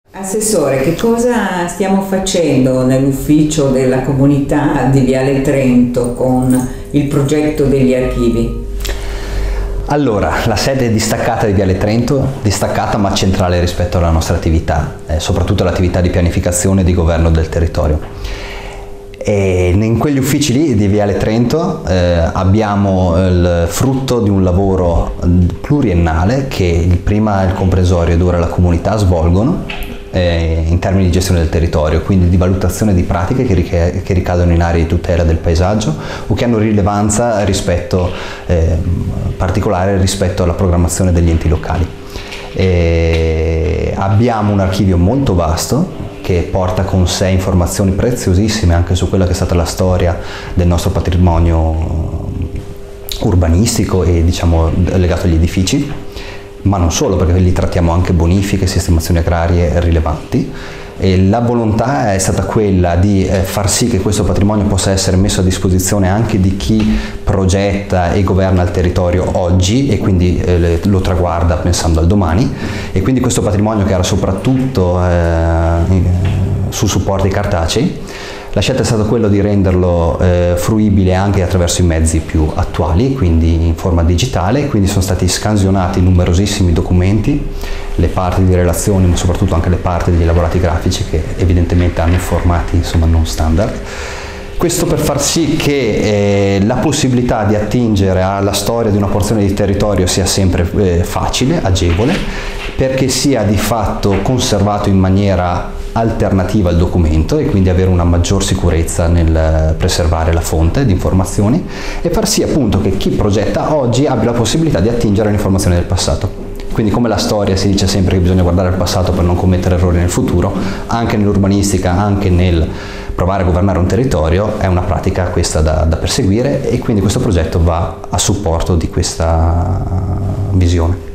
Assessore, che cosa stiamo facendo nell'ufficio della comunità di Viale Trento con il progetto degli archivi? Allora, la sede è distaccata di Viale Trento, distaccata ma centrale rispetto alla nostra attività, soprattutto l'attività di pianificazione e di governo del territorio. E in quegli uffici lì di Viale Trento abbiamo il frutto di un lavoro pluriennale che prima il comprensorio ed ora la comunità svolgono in termini di gestione del territorio, quindi di valutazione di pratiche che ricadono in aree di tutela del paesaggio o che hanno rilevanza particolare rispetto alla programmazione degli enti locali. Abbiamo un archivio molto vasto che porta con sé informazioni preziosissime anche su quella che è stata la storia del nostro patrimonio urbanistico e legato agli edifici, ma non solo, perché lì trattiamo anche bonifiche e sistemazioni agrarie rilevanti. E la volontà è stata quella di far sì che questo patrimonio possa essere messo a disposizione anche di chi progetta e governa il territorio oggi e quindi lo traguarda pensando al domani, e quindi questo patrimonio che era soprattutto su supporti cartacei, la scelta è stata quella di renderlo fruibile anche attraverso i mezzi più attuali, quindi in forma digitale. Quindi sono stati scansionati numerosissimi documenti, le parti di relazioni, ma soprattutto anche le parti degli elaborati grafici che evidentemente hanno formati non standard. Questo per far sì che la possibilità di attingere alla storia di una porzione di territorio sia sempre facile, agevole, perché sia di fatto conservato in maniera alternativa al documento e quindi avere una maggior sicurezza nel preservare la fonte di informazioni, e far sì appunto che chi progetta oggi abbia la possibilità di attingere alle informazioni del passato. Quindi, come la storia si dice sempre che bisogna guardare al passato per non commettere errori nel futuro, anche nell'urbanistica, anche nel provare a governare un territorio, è una pratica questa da perseguire, e quindi questo progetto va a supporto di questa visione.